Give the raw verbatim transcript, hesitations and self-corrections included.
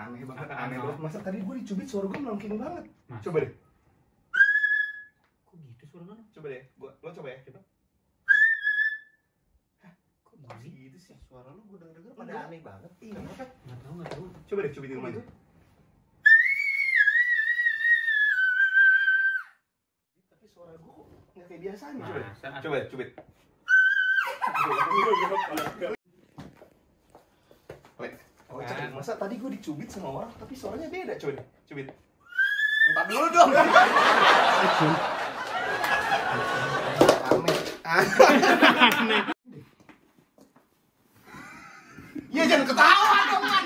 aneh banget, Aneh aneh banget. banget. Masa tadi gue dicubit suara gue melengking banget. Mas. Coba deh, Kok gitu suaranya? coba deh, gua, lo coba ya. Coba. Kok masih gitu sih? Suara lu gue denger-denger Pada pada aneh banget. Iya. Kenapa? Nggak tahu, nggak tahu. Coba deh, cubit di rumah Gitu? deh. Tapi suara gue kok nggak kayak biasanya. Coba deh, Masa? coba deh, cubit. Lek, oh, cek, masa tadi gue dicubit sama orang, tapi suaranya beda. Coba deh, cubit. Entar dulu dong. Aneh. Aneh. Ya jangan ketawa dong.